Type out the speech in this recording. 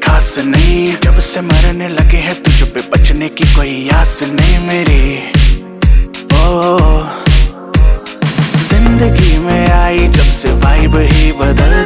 खास नहीं, जब से मरने लगे हैं तुझ पे बचने की कोई आस नहीं मेरी। ओ जिंदगी में आई जब से वाइब ही बदल